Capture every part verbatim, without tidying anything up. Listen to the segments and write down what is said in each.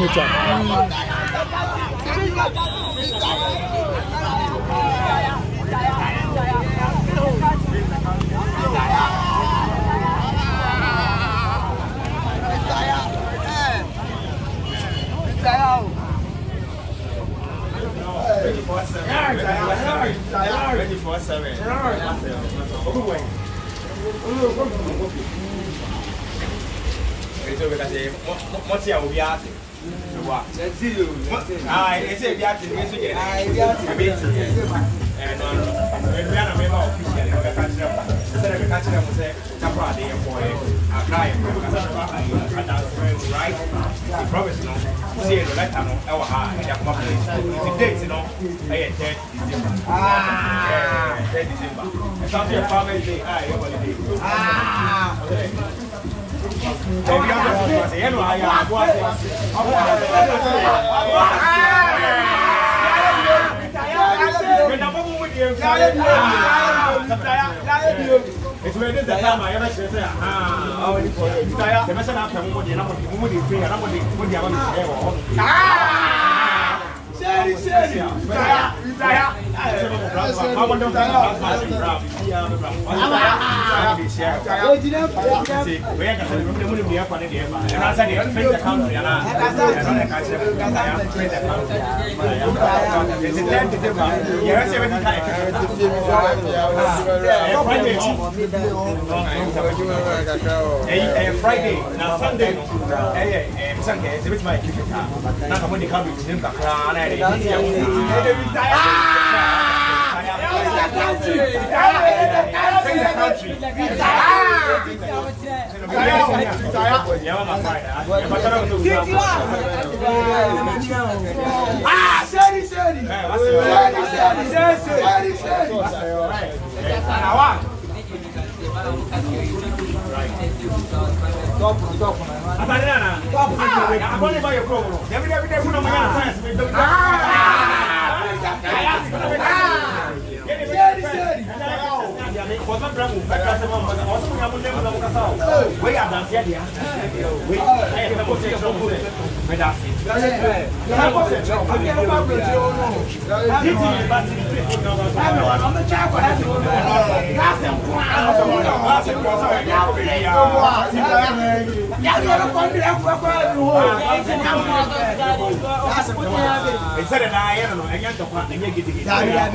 picture. What's your Obiati? Ah, it's a Biati, it's a Biati. And we are a member officially, we catch them. Instead of catching them, we say, Tapra, they are for a client, and that's right. The promise, no, see the letter, no, our high, and your company. The date, you know, I had ten December. Ah, ten December. It's not your family day, I holiday. Ah, okay. So we have to say, you know, I am going it's where the time I ever said, ah, oh, the message after Mumudi, and I'm going to free, and I'm going to put the other. Ah, Sherry, Sherry, Friday, now Sunday, Sunday, it's my gift. Now I'm going to come to him. Ah! Sorry, sorry. Top, top. I'm going to buy your program. Every day, put on my hands. Instead of I don't know, I get the part and you get the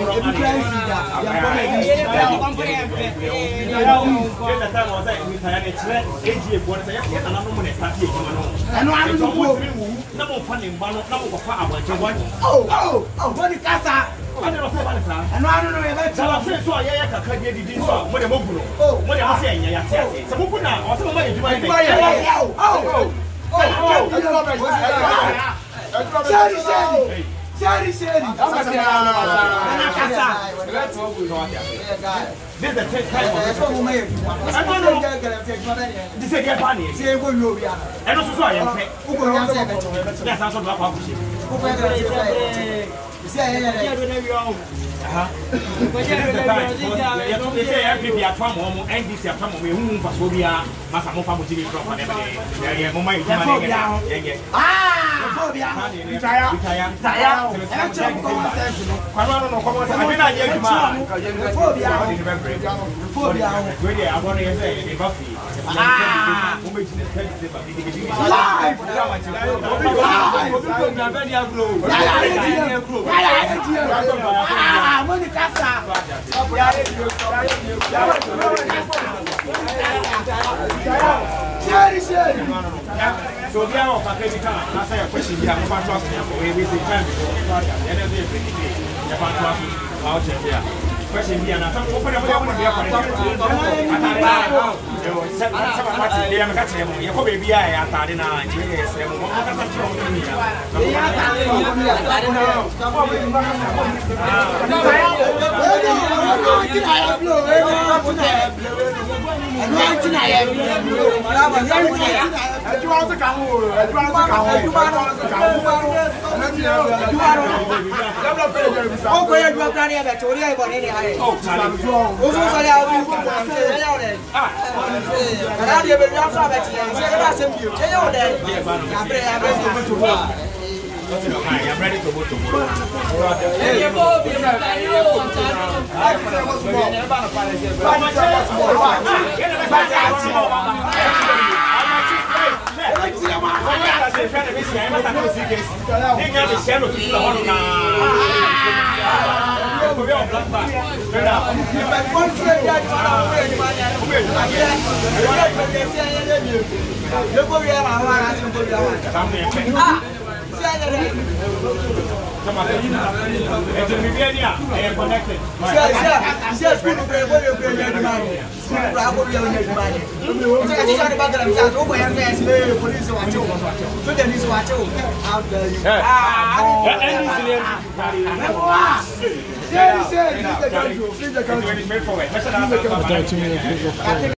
time was like we had a threat, eighty of what I get another one is happy. And I don't know, no funny, no far. Oh, oh, oh, what is that? And I don't know if that's all. So I can get the deal. What a mobile. Oh, what I'm saying, yes, yes. So, what now? Also, what you doing? Oh, oh, oh, Sorry, sorry. Sorry, sorry. I'm not saying this is the tenth time. I don't know. This is a funny. And also, I am saying, yes, I'm going to publish it. Uh-huh. They say every day at home, and this year, some of you who was Phobia, Massamo Family from whatever they are. Ah, Phobia, retire, retire, retire. I don't know, come on, I mean, I hear you, man. Phobia, Phobia, really, I want to say, a Buffy. Ah, Ah, Monica, so we are I say a question here. I'm going to ask you. We will time before question here. Now, some open up the open here. They are catching him. You probably be I started now. I don't know. I'm ready to go to work. Come on, it's a Viviania. I am connected. Yes, yes, we will play. We will play. We will play. I just about them. Just over and say, police watch you. So then he's watching. How dare you? Ah, yes, yes.